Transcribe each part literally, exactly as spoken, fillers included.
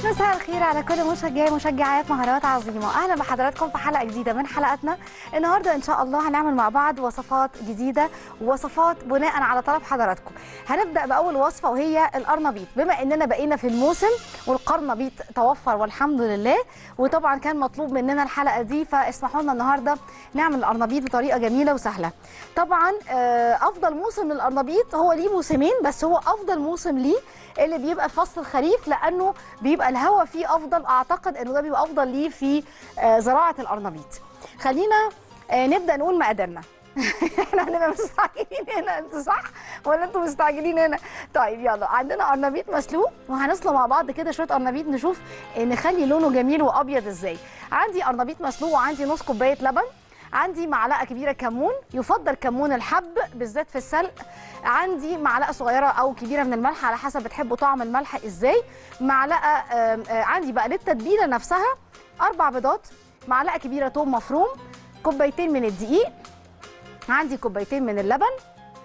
مساء الخير على كل مشجعي مشجعات مهارات عظيمه. اهلا بحضراتكم في حلقه جديده من حلقاتنا. النهارده ان شاء الله هنعمل مع بعض وصفات جديده ووصفات بناء على طلب حضراتكم. هنبدا باول وصفه وهي القرنبيط، بما اننا بقينا في الموسم والقرنبيط توفر والحمد لله، وطبعا كان مطلوب مننا الحلقه دي، فاسمحوا لنا النهارده نعمل القرنبيط بطريقه جميله وسهله. طبعا افضل موسم للقرنبيط هو ليه موسمين، بس هو افضل موسم ليه اللي بيبقى في فصل الخريف، لانه بيبقى الهواء فيه افضل. اعتقد انه ده بيبقى افضل ليه في زراعه القرنبيط. خلينا نبدا نقول مقاديرنا. احنا هنبقى مستعجلين هنا، انتوا صح ولا انتوا مستعجلين هنا؟ طيب يلا، عندنا قرنبيط مسلوق وهنسلق مع بعض كده شويه قرنبيط نشوف نخلي لونه جميل وابيض ازاي. عندي قرنبيط مسلوق وعندي نص كوبايه لبن، عندي معلقه كبيره كمون، يفضل كمون الحب بالذات في السلق، عندي معلقه صغيره او كبيره من الملح على حسب بتحبوا طعم الملح ازاي، معلقه عندي بقى للتتبيله نفسها اربع بيضات، معلقه كبيره توم مفروم، كوبايتين من الدقيق، عندي كوبايتين من اللبن،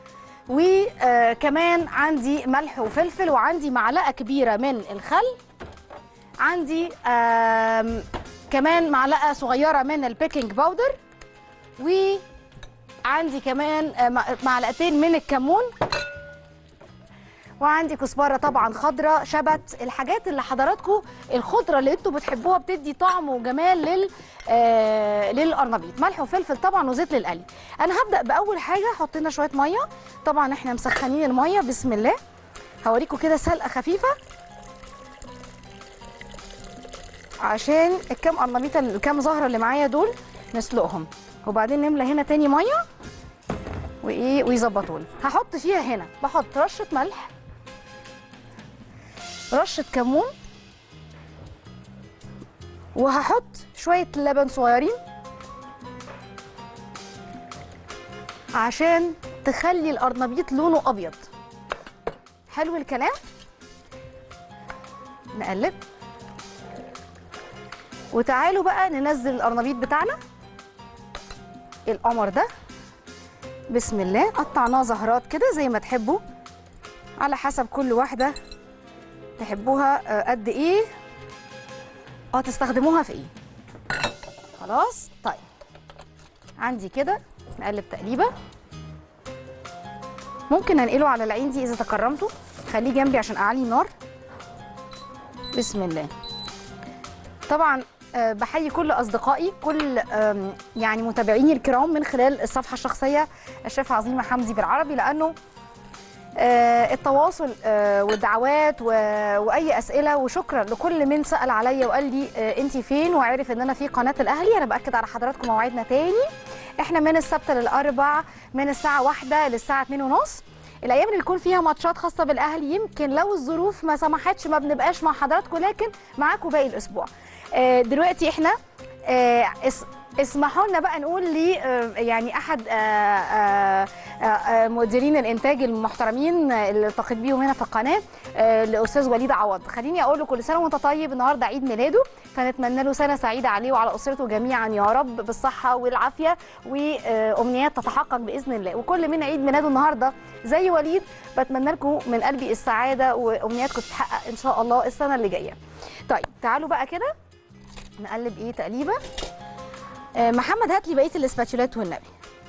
وكمان عندي ملح وفلفل، وعندي معلقه كبيره من الخل، عندي كمان معلقه صغيره من البيكنج باودر، وعندي كمان معلقتين من الكمون، وعندي كزبره طبعا خضراء، شبت، الحاجات اللي حضراتكم الخضره اللي انتوا بتحبوها بتدي طعم وجمال لل آه للقرنبيط، ملح وفلفل طبعا وزيت للقلي. انا هبدا باول حاجه احط لنا شويه ميه، طبعا احنا مسخنين الميه. بسم الله، هوريكم كده سلقه خفيفه عشان الكام قرنبيطه الكام زهره اللي معايا دول نسلقهم، وبعدين نملى هنا تاني ميه وايه ويظبطوا لي. هحط فيها هنا بحط رشه ملح، رشه كمون، وهحط شويه لبن صغيرين عشان تخلي القرنبيط لونه ابيض. حلو الكلام. نقلب، وتعالوا بقى ننزل القرنبيط بتاعنا القمر ده. بسم الله، قطعناه زهرات كده زي ما تحبوا، على حسب كل واحده تحبوها قد ايه اه تستخدموها في ايه. خلاص. طيب عندي كده نقلب تقليبه، ممكن انقله على العين دي اذا تكرمتوا، خليه جنبي عشان اعلي النار. بسم الله. طبعا بحيي كل اصدقائي، كل يعني متابعيني الكرام من خلال الصفحه الشخصيه الشيف عظيمه حمدي بالعربي، لانه التواصل والدعوات واي اسئله، وشكرا لكل من سال عليا وقال لي انت فين وعرف ان انا في قناه الاهلي. انا باكد على حضراتكم موعدنا تاني، احنا من السبت للاربع من الساعه واحدة للساعه اتنين ونص. الايام اللي بيكون فيها ماتشات خاصه بالاهلي يمكن لو الظروف ما سمحتش ما بنبقاش مع حضراتكم، لكن معاكم باقي الاسبوع. دلوقتي احنا اسمحوا لنا بقى نقول لي يعني احد مديرين الانتاج المحترمين اللي التقيت بيهم هنا في القناه، الاستاذ وليد عوض، خليني اقول له كل سنه وانت طيب، النهارده عيد ميلاده، فنتمنى له سنه سعيده عليه وعلى اسرته جميعا يا رب، بالصحه والعافيه وامنيات تتحقق باذن الله. وكل من عيد ميلاده النهارده زي وليد بتمنى لكم من قلبي السعاده وامنياتكم تتحقق ان شاء الله السنه اللي جايه. طيب تعالوا بقى كده نقلب ايه تقليبه. آه محمد هات لي بقيه الاسباتشولات والنبي.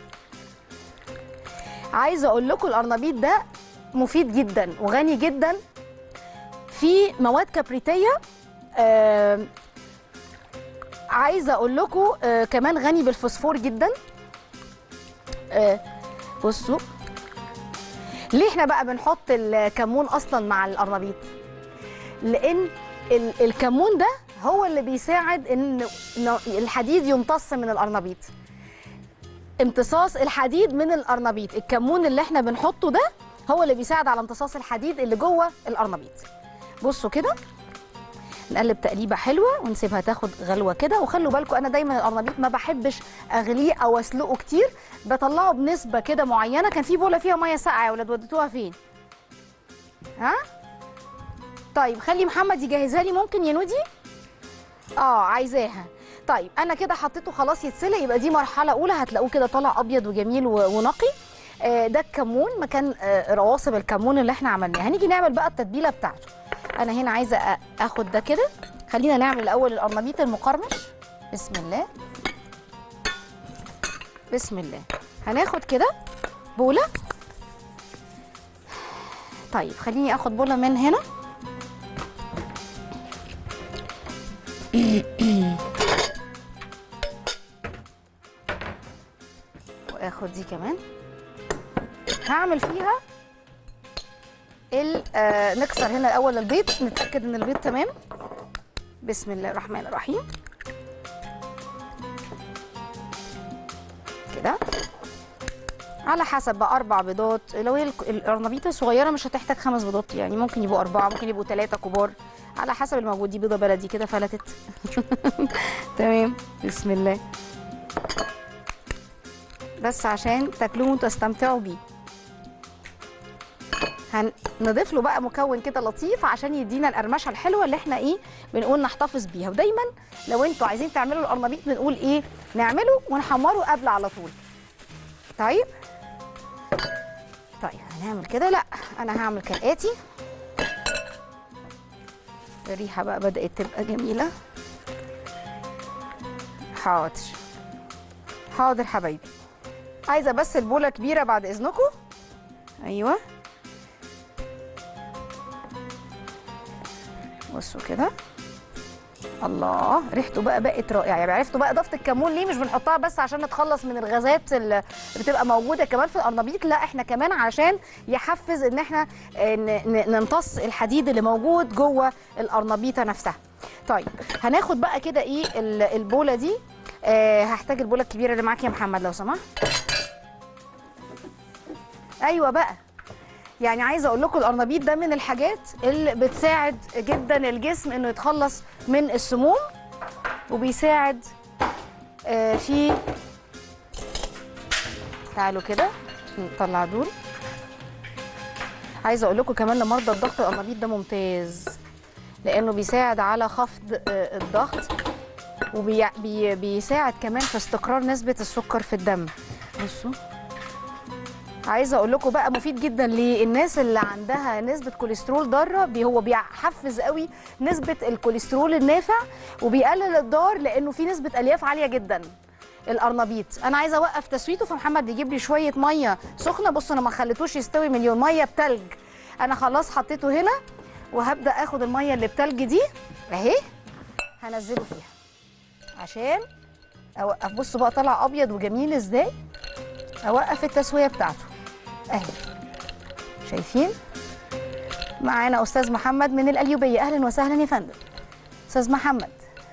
عايزه اقول لكم القرنبيط ده مفيد جدا وغني جدا في مواد كبريتيه. آه عايزه اقول لكم آه كمان غني بالفوسفور جدا. آه بصوا ليه احنا بقى بنحط الكمون اصلا مع القرنبيط، لان الكمون ده هو اللي بيساعد ان الحديد يمتص من القرنبيط. امتصاص الحديد من القرنبيط، الكمون اللي احنا بنحطه ده هو اللي بيساعد على امتصاص الحديد اللي جوه القرنبيط. بصوا كده نقلب تقليبه حلوه ونسيبها تاخد غلوه كده. وخلوا بالكم انا دايما القرنبيط ما بحبش اغليه او اسلقه كتير، بطلعه بنسبه كده معينه. كان في بوله فيها ميه ساقعه يا ولاد، وديتوها فين؟ ها؟ طيب خلي محمد يجهزها لي، ممكن يا نودي؟ اه عايزاها. طيب انا كده حطيته خلاص يتسلق، يبقى دي مرحله اولى، هتلاقوه كده طالع ابيض وجميل ونقي. آه ده الكمون مكان آه رواسب الكمون اللي احنا عملناها. هنيجي نعمل بقى التتبيله بتاعته. انا هنا عايزه أ- اخد ده كده. خلينا نعمل الاول القرنبيط المقرمش. بسم الله بسم الله. هناخد كده بوله. طيب خليني اخد بوله من هنا. واخد دي كمان. هعمل فيها ال آه نكسر هنا الاول البيض، نتاكد ان البيض تمام. بسم الله الرحمن الرحيم كده. على حسب بقى، اربع بيضات. لو هي القرنبيطه صغيره مش هتحتاج خمس بيضات، يعني ممكن يبقوا اربعه، ممكن يبقوا ثلاثه كبار على حسب الموجود. دي بيضه بلدي كده فلتت. تمام. بسم الله. بس عشان تاكلوه وتستمتعوا بيه. هنضيف له بقى مكون كده لطيف عشان يدينا القرمشه الحلوه اللي احنا ايه بنقول نحتفظ بيها. ودايما لو انتوا عايزين تعملوا القرنبيط بنقول ايه؟ نعمله ونحمره قبل على طول. طيب طيب هنعمل كده. لا انا هعمل كالاتي. الريحه بقى بدات تبقى جميله. حاضر حاضر حبايبي. عايزه بس البوله كبيره بعد اذنكم. ايوه بصوا كده. الله ريحته بقى بقت رائعه. يعني عرفتوا بقى اضافه الكمون ليه مش بنحطها بس عشان نتخلص من الغازات اللي بتبقى موجوده كمان في القرنبيط، لا احنا كمان عشان يحفز ان احنا نمتص الحديد اللي موجود جوه القرنبيطه نفسها. طيب هناخد بقى كده ايه البوله دي. أه هحتاج البوله الكبيره اللي معاك يا محمد لو سمحت. ايوه بقى. يعني عايزه اقول لكم القرنبيط ده من الحاجات اللي بتساعد جدا الجسم انه يتخلص من السموم، وبيساعد آه في تعالوا كده نطلع دول. عايزه اقول لكم كمان لمرضى الضغط القرنبيط ده ممتاز، لانه بيساعد على خفض آه الضغط، وبيساعد كمان في استقرار نسبه السكر في الدم. بصوا عايزه اقول لكم بقى مفيد جدا للناس اللي عندها نسبه كوليسترول ضاره. هو بيحفز قوي نسبه الكوليسترول النافع وبيقلل الضار، لانه في نسبه الياف عاليه جدا القرنبيط. انا عايزه اوقف تسويته، فمحمد يجيب لي شويه ميه سخنه. بصوا انا ما خليتوش يستوي مليون، ميه بتلج. انا خلاص حطيته هنا وهبدا اخد الميه اللي بتلج دي اهي هنزله فيها عشان اوقف. بصوا بقى طلع ابيض وجميل ازاي. اوقف التسويه بتاعته اهي. شايفين؟ معانا استاذ محمد من القليوبيه. اهلا وسهلا يا فندم. استاذ محمد.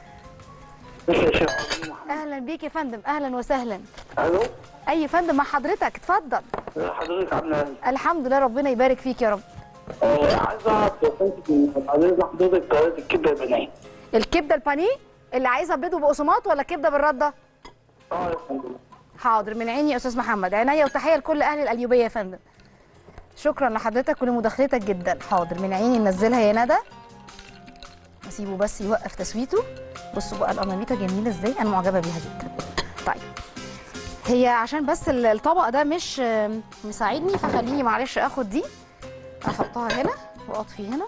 اهلا بيك يا فندم. اهلا وسهلا. الو. اي يا فندم مع حضرتك اتفضل. حضرتك عامله ايه؟ الحمد لله ربنا يبارك فيك يا رب. آه عايز اعرف حضرتك حضرتك طريقه الكبده البانيه. الكبده البانيه اللي عايزها بيض وبقسماط ولا كبده بالرده؟ اه يا فندم. حاضر من عيني يا استاذ محمد. عينيا وتحيه لكل اهل القليوبيه يا فندم. شكرا لحضرتك ولمداخلتك جدا. حاضر من عيني ننزلها يا ندى. اسيبه بس يوقف تسويته. بصوا بقى القرنبيطه جميله ازاي، انا معجبه بيها جدا. طيب هي عشان بس الطبق ده مش مساعدني فخليني معلش اخد دي احطها هنا واطفي هنا،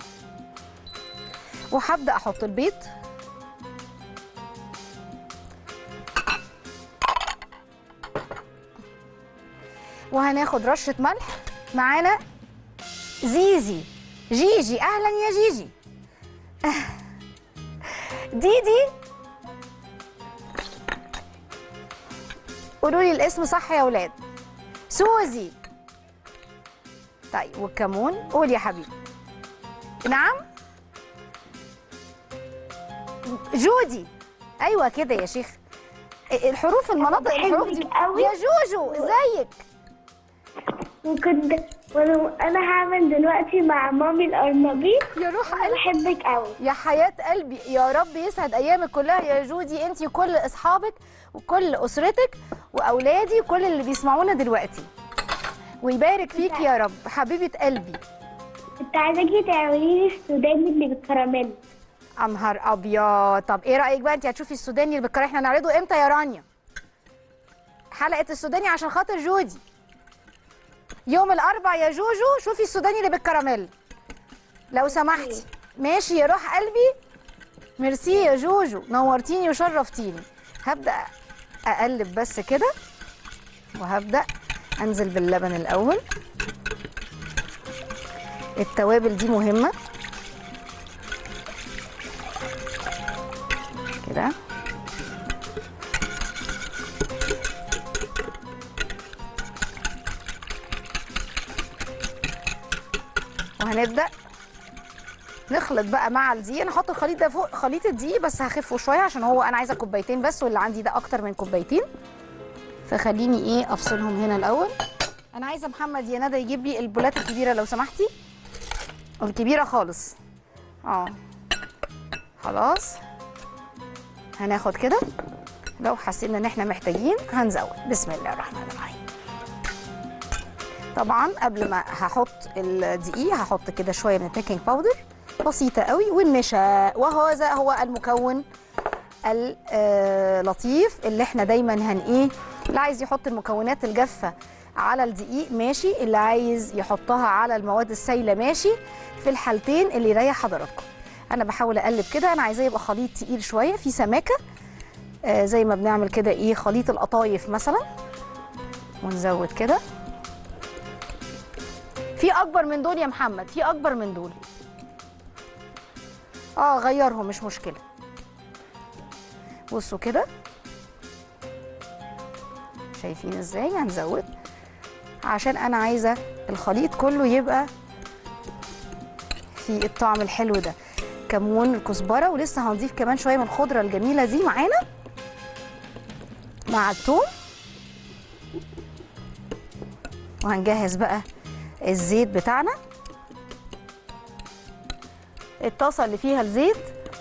وهبدا احط البيض. وهناخد رشه ملح. معانا زيزي جيجي. اهلا يا جيجي. ديدي قولوا لي الاسم صح يا اولاد. سوزي. طيب والكمون قول يا حبيبي. نعم جودي. ايوه كده يا شيخ. الحروف المناطق الحروف دي. يا جوجو ازيك؟ وكنت وانا هعمل دلوقتي مع مامي القرنبيط. يا روح انا بحبك قوي يا حياة قلبي. يا رب يسعد ايامك كلها يا جودي، انتي وكل اصحابك وكل اسرتك واولادي وكل اللي بيسمعونا دلوقتي، ويبارك فيك يا رب حبيبة قلبي. كنت عايزاكي تعملي لي السوداني اللي بالكراميل. انهار ابيض. طب ايه رايك بقى انت هتشوفي السوداني اللي بالكراميل؟ احنا نعرضه امتى يا رانيا؟ حلقه السوداني عشان خاطر جودي يوم الاربع يا جوجو. شوفي السوداني اللي بالكراميل لو سمحتي. ماشي يا روح قلبي. ميرسي يا جوجو، نورتيني وشرفتيني. هبدا اقلب بس كده، وهبدا انزل باللبن الاول. التوابل دي مهمه كده. وهنبدا نخلط بقى مع الدقيق. انا هحط الخليط ده فوق خليط الدقيق، بس هخفه شويه عشان هو انا عايزه كوبايتين بس، واللي عندي ده اكتر من كوبايتين، فخليني ايه افصلهم هنا الاول. انا عايزه محمد يا ندى يجيب لي البولات الكبيره لو سمحتي، الكبيره خالص. اه خلاص، هناخد كده. لو حسينا ان احنا محتاجين هنزود. بسم الله الرحمن الرحيم. طبعا قبل ما هحط الدقيق هحط كده شويه من البيكنج باودر بسيطه قوي، والنشا، وهذا هو المكون اللطيف اللي احنا دايما هن ايه اللي عايز يحط المكونات الجافه على الدقيق ماشي، اللي عايز يحطها على المواد السائله ماشي، في الحالتين اللي يريح حضراتكم. انا بحاول اقلب كده، انا عايزاه يبقى خليط تقيل شويه في سماكه، آه زي ما بنعمل كده ايه خليط القطايف مثلا. ونزود كده. في اكبر من دول يا محمد، في اكبر من دول. اه غيرهم مش مشكله. بصوا كده، شايفين ازاي؟ هنزود عشان انا عايزه الخليط كله يبقى في الطعم الحلو ده. كمون، الكزبره، ولسه هنضيف كمان شويه من الخضره الجميله دي معانا مع الثوم. وهنجهز بقى الزيت بتاعنا، الطاسه اللي فيها الزيت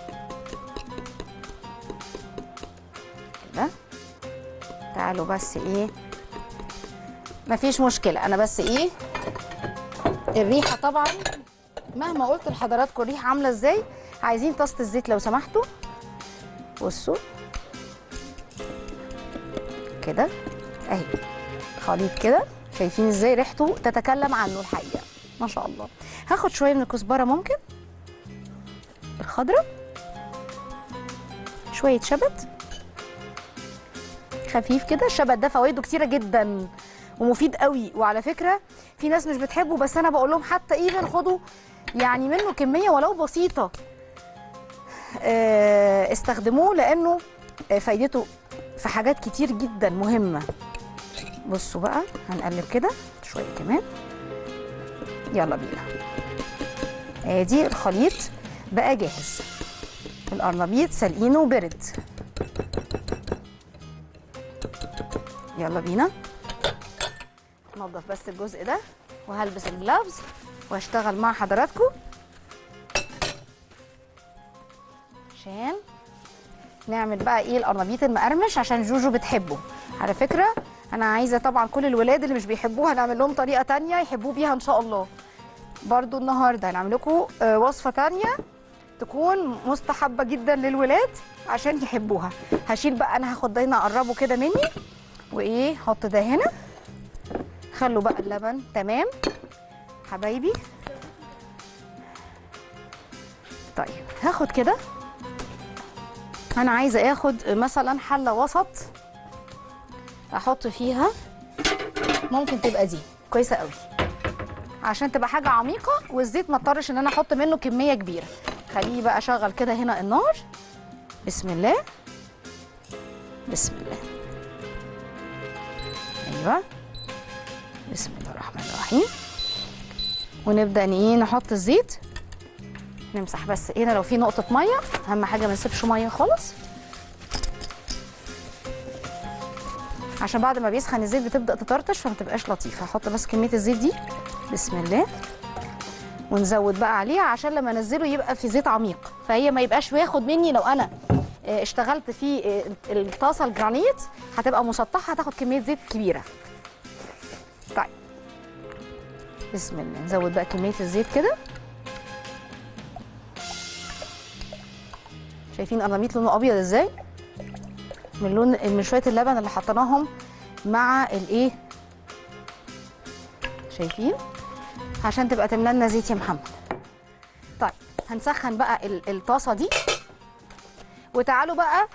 كده. تعالوا بس ايه، مفيش مشكله، انا بس ايه الريحه طبعا مهما قلت لحضراتكم الريحه عامله ازاي. عايزين طاسه الزيت لو سمحتوا. بصوا كده اهي خليط كده، شايفين ازاي ريحته تتكلم عنه الحقيقه ما شاء الله. هاخد شويه من الكزبره ممكن الخضراء، شويه شبت خفيف كده. الشبت ده فوائده كتيره جدا ومفيد قوي، وعلى فكره في ناس مش بتحبه، بس انا بقول لهم حتى ايفن خدوا يعني منه كميه ولو بسيطه، استخدموه لانه فايدته في حاجات كتير جدا مهمه. بصوا بقى هنقلب كده شويه كمان. يلا بينا. ادي الخليط بقى جاهز. القرنبيط سلقينه وبرد. يلا بينا ننضف بس الجزء ده، وهلبس الجلافز وهشتغل مع حضراتكم عشان نعمل بقى ايه القرنبيط المقرمش، عشان جوجو بتحبه. على فكره انا عايزه طبعا كل الولاد اللي مش بيحبوها نعمل لهم طريقه تانية يحبوه بيها ان شاء الله. برضو النهارده هنعمل لكم وصفه تانية تكون مستحبه جدا للولاد عشان يحبوها. هشيل بقى، انا هاخد ده هنا اقربه كده مني، وايه حط ده هنا. خلوا بقى اللبن تمام حبايبي. طيب هاخد كده، انا عايزه اخد مثلا حله وسط احط فيها، ممكن تبقى دي كويسه قوي عشان تبقى حاجه عميقه، والزيت ما اضطرش ان انا احط منه كميه كبيره. خليه بقى اشغل كده هنا النار. بسم الله بسم الله. ايوه بسم الله الرحمن الرحيم. ونبدا ايه نحط الزيت، نمسح بس هنا لو في نقطه ميه، اهم حاجه ما نسيبش ميه خالص عشان بعد ما بيسخن الزيت بتبدا تطرطش فما تبقاش لطيفه. هحط بس كميه الزيت دي بسم الله، ونزود بقى عليها عشان لما انزله يبقى في زيت عميق، فهي ما يبقاش بياخد مني. لو انا اشتغلت في الطاسه الجرانيت هتبقى مسطحه، هتاخد كميه زيت كبيره. طيب بسم الله، نزود بقى كميه الزيت كده. شايفين قرنبيط لونه ابيض ازاي من لون من شويه اللبن اللي حطيناهم مع الايه، شايفين؟ عشان تبقى تملى لنا زيت يا محمد. طيب هنسخن بقى ال- الطاسه دي، وتعالوا بقى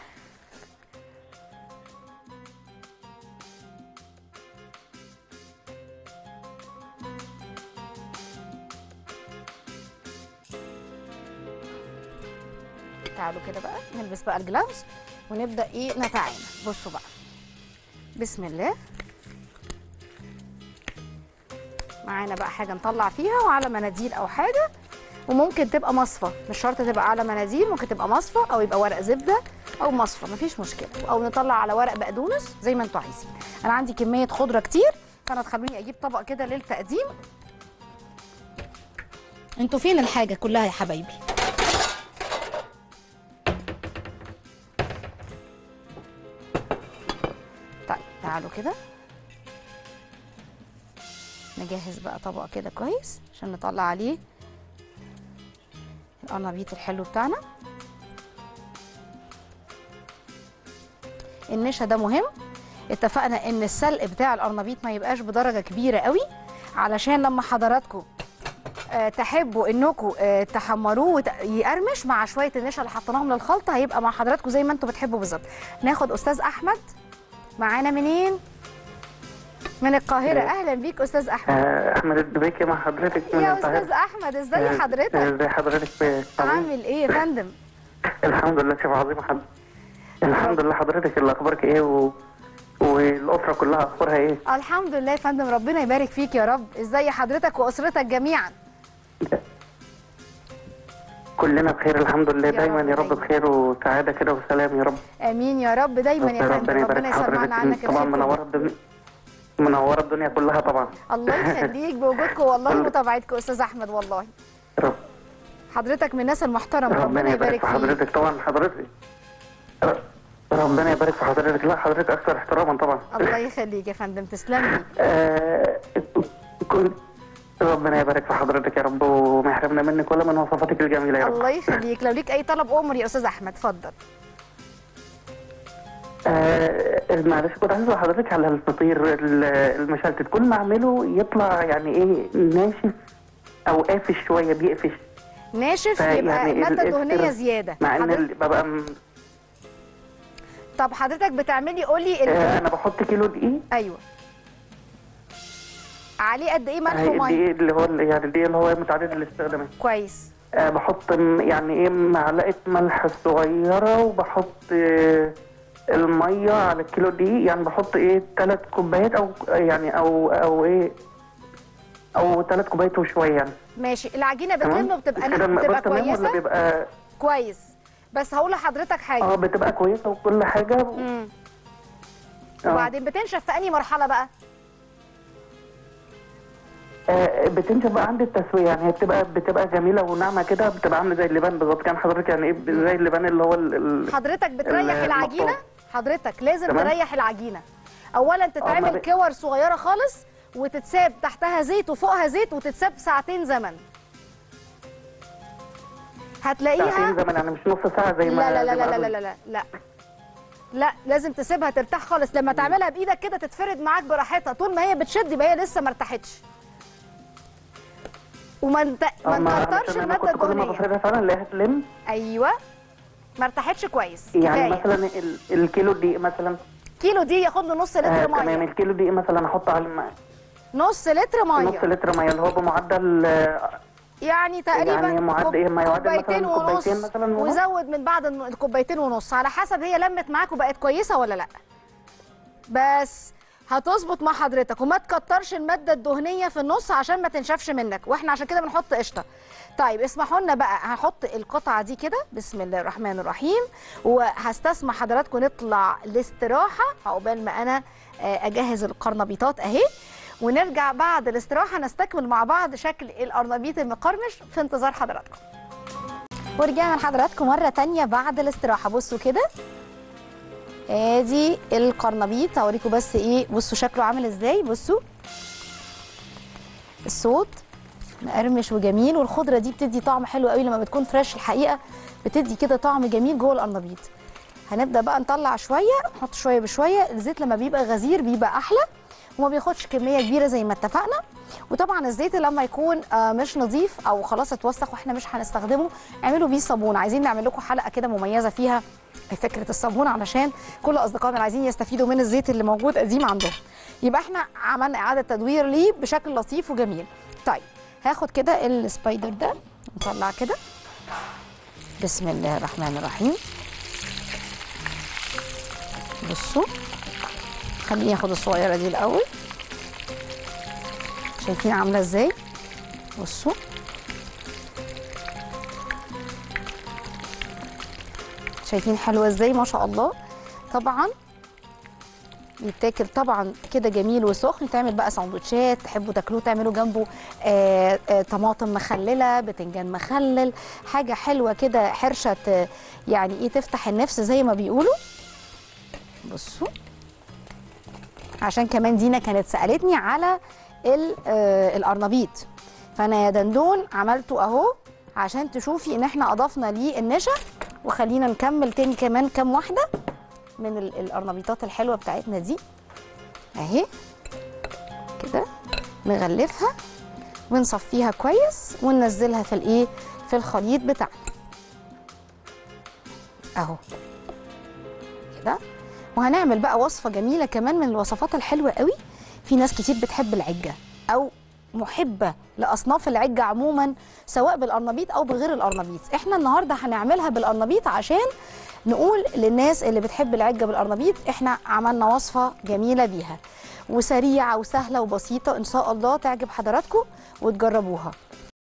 تعالوا كده بقى نلبس بقى الجلافز ونبدا ايه نتعامل. بصوا بقى، بسم الله. معانا بقى حاجه نطلع فيها، وعلى مناديل او حاجه، وممكن تبقى مصفى، مش شرط تبقى على مناديل، ممكن تبقى مصفى او يبقى ورق زبده او مصفى، مفيش مشكله، او نطلع على ورق بقدونس زي ما انتوا عايزين. انا عندي كميه خضره كتير، فانا تخلوني اجيب طبق كده للتقديم. انتوا فين الحاجه كلها يا حبايبي؟ طيب تعالوا كده نجهز بقى طبق كده كويس عشان نطلع عليه القرنبيط الحلو بتاعنا. النشا ده مهم، اتفقنا ان السلق بتاع القرنبيط ما يبقاش بدرجه كبيره قوي، علشان لما حضراتكم أه تحبوا انكم أه تحمروه ويقرمش مع شويه النشا اللي حطيناهم للخلطه، هيبقى مع حضراتكم زي ما انتم بتحبوا بالظبط. ناخد استاذ احمد معانا منين؟ من القاهرة. أهلا بيك أستاذ أحمد. آه، أحمد الدبيكي مع حضرتك من يا القاهرة. أستاذ أحمد، إزاي حضرتك؟ ازي حضرتك؟ عامل إيه يا فندم؟ الحمد لله شيف عظيم حضرتك. الحمد لله. حضرتك اللي أخبارك إيه و... والأسرة كلها أخبارها إيه؟ الحمد لله يا فندم، ربنا يبارك فيك يا رب. إزاي حضرتك وأسرتك جميعا؟ كلنا بخير الحمد لله، يا دايما رب يا رب دايما. بخير وسعادة كده وسلام يا رب. آمين يا رب دايما يا فندم، ربنا يسمعنا عنك الخير طبعا كله. منورة الدنيا، منورة الدنيا كلها طبعا. الله يخليك بوجودكم والله ومتابعتكم أستاذ أحمد والله. رب حضرتك من الناس المحترمة، ربنا ربنا يبارك يبارك في فيك. حضرتك طبعا. حضرتك ربنا يبارك في حضرتك. لا حضرتك أكثر احتراما طبعا. الله يخليك يا فندم، تسلم لي. آه، كل ربنا يبارك في حضرتك يا رب، وما يحرمنا منك ولا من وصفاتك الجميله يا رب. الله يخليك. لو ليك أي طلب أمر يا أستاذ أحمد اتفضل. آه معلش كنت عايز اسال حضرتك على الفطير المشلتت، كل ما اعمله يطلع يعني ايه ناشف او قافش شويه، بيقفش ناشف، فيعني يبقى ال- مادة ال- دهنية زيادة. مع ان حضرتك- ال- ببقى م- طب حضرتك بتعملي قولي ال... آه انا بحط كيلو دقيق. ايوه. عليه قد ايه ملح آه، وميه؟ الدقيق اللي هو يعني الدقيق اللي هو متعدد الاستخدامات. كويس. آه بحط م- يعني ايه معلقه ملح صغيره، وبحط آه الميه على الكيلو دقيق، يعني بحط ايه ثلاث كوبايات او يعني او او ايه او ثلاث كوبايات وشويه يعني. ماشي. العجينه بتلم تمام؟ وبتبقى كده المقدار بتبقى تمام ولا كويسه؟ بيبقى كويس. بس هقول لحضرتك حاجه. اه بتبقى كويسه وكل حاجه. امم آه. وبعدين بتنشف في انهي مرحله بقى؟ آه بتنشف بقى عند التسويه، يعني هي بتبقى بتبقى جميله وناعمه كده، بتبقى عامله زي اللبان بالظبط. كان حضرتك يعني ايه زي اللبان اللي هو ال- ال- حضرتك بتريح ال- العجينه. المخطوط. حضرتك لازم تمام. تريح العجينه. اولا ما تتعمل بي- كور صغيره خالص، وتتساب تحتها زيت وفوقها زيت، وتتساب ساعتين زمن. هتلاقيها ساعتين زمن، يعني مش نص ساعه زي ما لا لا لا زي ما لا لا قالوا. لا لا لا لا لازم تسيبها ترتاح خالص. لما تعملها بايدك كده تتفرد معاك براحتها، طول ما هي بتشد يبقى هي لسه ما ارتاحتش. وما انت آه، ما تكترش علشان أنا الماده كنت كل ما الدهنيه. بفردها فعلا الاقيها تلم. ايوه، ما ارتاحتش كويس. يعني كفايه. مثلا ال- الكيلو دقيق مثلا. كيلو دي ياخد له نص آه لتر تمام. ميه. الكيلو دقيق مثلا احط على الم- نص لتر نص ميه لتر ميه اللي هو بمعدل آه، يعني تقريبا يعني معد- إيه، ما يعادل كوبايتين مثلاً ونص، كوبايتين مثلاً ونص. وزود من بعد الن- الكوبايتين ونص على حسب هي لمت معاك وبقت كويسه ولا لا. بس هتظبط مع حضرتك، وما تكترش الماده الدهنيه في النص عشان ما تنشفش منك، واحنا عشان كده بنحط قشطه. طيب اسمحوا لنا بقى، هحط القطعه دي كده بسم الله الرحمن الرحيم، وهستسمح حضراتكم نطلع لاستراحه عقبال ما انا آه، اجهز القرنبيطات اهي، ونرجع بعد الاستراحه نستكمل مع بعض شكل القرنبيط المقرمش في انتظار حضراتكم. ورجعنا لحضراتكم مره تانية بعد الاستراحه. بصوا كده ادي القرنبيط، هوريكم بس ايه، بصوا شكله عامل ازاي. بصوا الصوت مقرمش وجميل، والخضره دي بتدي طعم حلو قوي لما بتكون فريش، الحقيقه بتدي كده طعم جميل جوه القرنبيط. هنبدا بقى نطلع شويه، نحط شويه بشويه. الزيت لما بيبقى غزير بيبقى احلى وما بياخدش كميه كبيره زي ما اتفقنا. وطبعا الزيت لما يكون آه مش نظيف او خلاص اتوسخ واحنا مش هنستخدمه اعملوا بيه صابون. عايزين نعمل لكم حلقه كده مميزه فيها فكره الصابون علشان كل اصدقائنا اللي عايزين يستفيدوا من الزيت اللي موجود قديم عندهم. يبقى احنا عملنا اعاده تدوير ليه بشكل لطيف وجميل. طيب هاخد كده السبايدر ده نطلع كده. بسم الله الرحمن الرحيم. بصوا خليني اخد الصغيره دي الاول. شايفين عامله ازاي؟ بصوا شايفين حلوه ازاي ما شاء الله. طبعا يتاكل طبعا كده جميل وسخن. تعمل بقى سندوتشات تحبوا تاكلوه تعملوا جنبه آآ آآ طماطم مخلله بتنجان مخلل حاجه حلوه كده حرشه يعني ايه تفتح النفس زي ما بيقولوا. بصوا عشان كمان دينا كانت سالتني على القرنبيط فانا يا دندون عملته اهو عشان تشوفي ان احنا اضفنا ليه النشا. وخلينا نكمل تاني كمان كام واحده من القرنبيطات الحلوه بتاعتنا دي اهي كده. نغلفها ونصفيها كويس وننزلها في الايه في الخليط بتاعنا اهو كده. وهنعمل بقى وصفه جميله كمان من الوصفات الحلوه قوي. في ناس كتير بتحب العجه او محبه لاصناف العجه عموما سواء بالقرنبيط او بغير القرنبيط. احنا النهارده هنعملها بالقرنبيط عشان نقول للناس اللي بتحب العجه بالقرنبيط احنا عملنا وصفه جميله بيها وسريعه وسهله وبسيطه ان شاء الله تعجب حضراتكم وتجربوها.